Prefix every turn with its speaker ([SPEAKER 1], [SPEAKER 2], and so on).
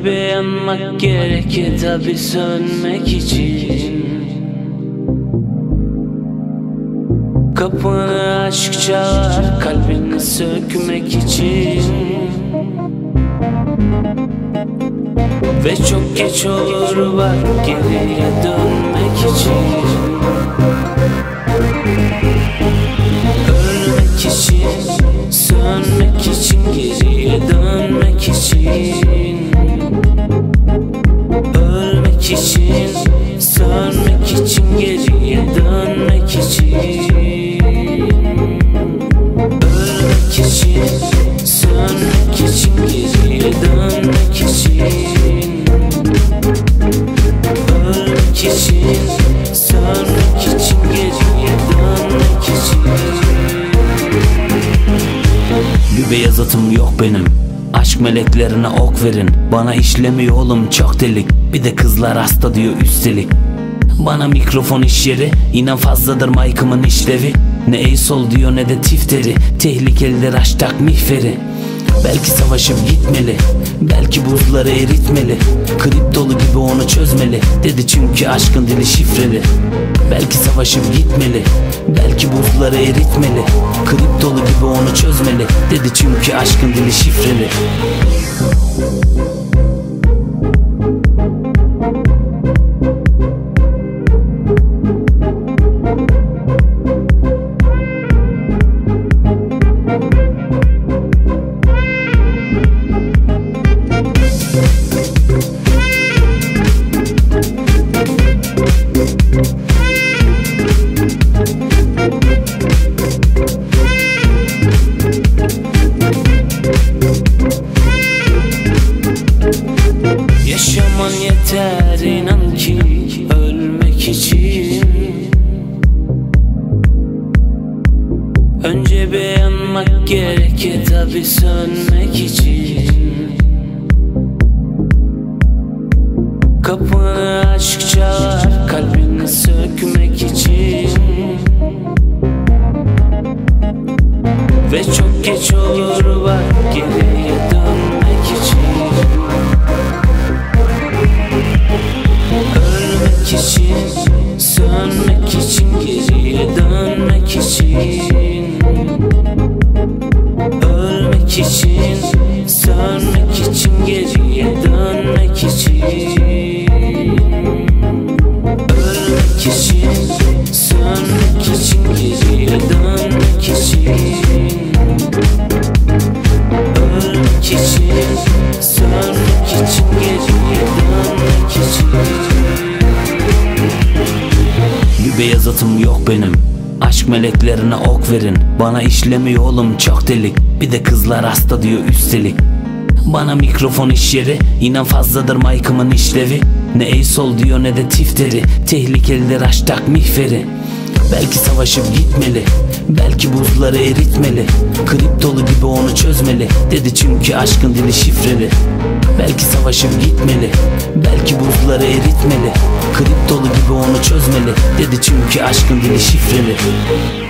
[SPEAKER 1] Önce bir yanmak gerekir tabi sönmek için. Kapını aşk çalar kalbini sökmek için. Ve çok geç olur bak geriye dönmek için. Ölmek için, sönmek için, geriye dönmek için. Ölmek için, sönmek için, geriye dönmek için. Ölmek için, sönmek için, geriye dönmek için. Ölmek için, sönmek için, geriye dönmek için. Bir beyaz atım yok benim, aşk meleklerine ok verin. Bana işlemiyor oğlum çok delik, bir de kızlar hasta diyor üstelik. Bana mikrofon iş yeri, inan fazladır mic'ımın işlevi. Ne ey sol diyor ne de tifteri, tehlikelidir aşk mihveri. Belki savaşıp gitmeli, belki buzları eritmeli. Kriptolu gibi onu çözmeli, dedi çünkü aşkın dili şifreli. Belki savaşıp gitmeli, belki buzları eritmeli. Kriptolu gibi onu çözmeli, dedi çünkü aşkın dili şifreli. Yaşaman yeter inan ki ölmek için. Önce bir yanmak gerekir tabi sönmek için. Kapını aşk çalar kalbini sökmek için. Ve çok geç olur bak geriye dönmek için. Ölmek için, sönmek için, geriye dönmek için. Ölmek için, sönmek için, geriye dönmek için. Ölmek için, sönmek için, geriye dönmek için. Ölmek için, sönmek için, geriye dönmek için. Bir beyaz atım yok benim, aşk meleklerine ok verin. Bana işlemiyor oğlum çok delik, bir de kızlar hasta diyor üstelik. Bana mikrofon iş yeri, inan fazladır mic'ımın işlevi. Ne ey sol diyor ne de tifteri, tehlikelidir aşk mihveri. Belki savaşıp gitmeli, belki buzları eritmeli. Kriptolu gibi onu çözmeli, dedi çünkü aşkın dili şifreli. Belki savaşıp gitmeli, belki buzları eritmeli. Kriptolu gibi onu çözmeli, dedi çünkü aşkın dili şifreli.